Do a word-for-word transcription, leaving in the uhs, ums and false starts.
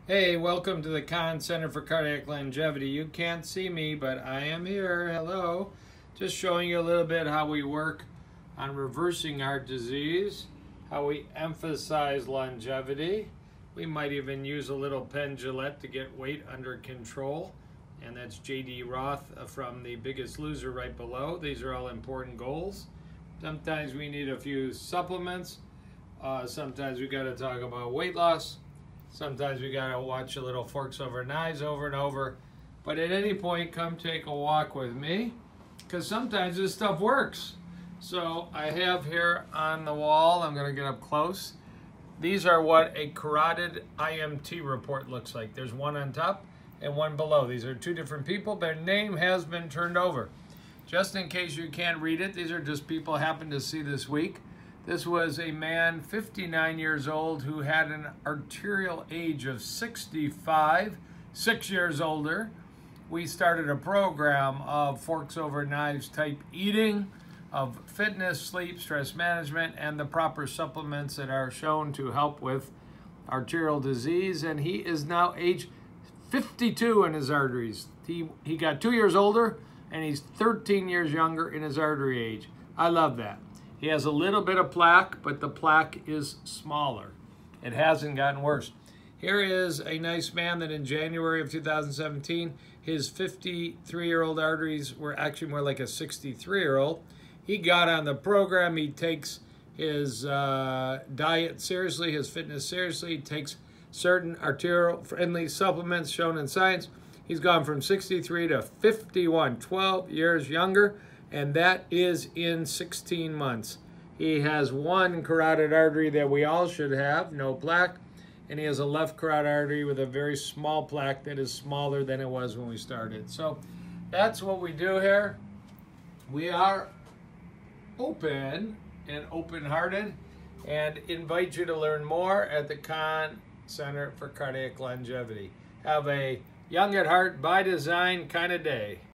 Hey, welcome to the Kahn Center for Cardiac Longevity. You can't see me, but I am here. Hello. Just showing you a little bit how we work on reversing heart disease, how we emphasize longevity. We might even use a little pen Gillette to get weight under control. And that's J D Roth from The Biggest Loser right below. These are all important goals. Sometimes we need a few supplements. Uh, sometimes we got to talk about weight loss. Sometimes we gotta watch a little Forks Over Knives over and over. But at any point, come take a walk with me, because sometimes this stuff works. So I have here on the wall, I'm gonna get up close. These are what a carotid I M T report looks like. There's one on top and one below. These are two different people. Their name has been turned over. Just in case you can't read it, these are just people I happened to see this week. This was a man, fifty-nine years old, who had an arterial age of sixty-five, six years older. We started a program of Forks Over Knives type eating, of fitness, sleep, stress management, and the proper supplements that are shown to help with arterial disease. And he is now age fifty-two in his arteries. He, he got two years older, and he's thirteen years younger in his artery age. I love that. He has a little bit of plaque, but the plaque is smaller. It hasn't gotten worse. Here is a nice man that in January of two thousand seventeen, his fifty-three-year-old arteries were actually more like a sixty-three-year-old. He got on the program. He takes his uh, diet seriously, his fitness seriously. He takes certain arterial-friendly supplements shown in science. He's gone from sixty-three to fifty-one, twelve years younger. And that is in sixteen months. He has one carotid artery that we all should have, no plaque, and he has a left carotid artery with a very small plaque that is smaller than it was when we started. So that's what we do here. We are open and open-hearted and invite you to learn more at the Kahn Center for Cardiac Longevity. Have a young at heart, by design kind of day.